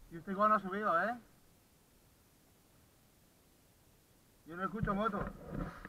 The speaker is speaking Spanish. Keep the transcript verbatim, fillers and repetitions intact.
Y este igual no ha subido, ¿eh? Yo no escucho motos.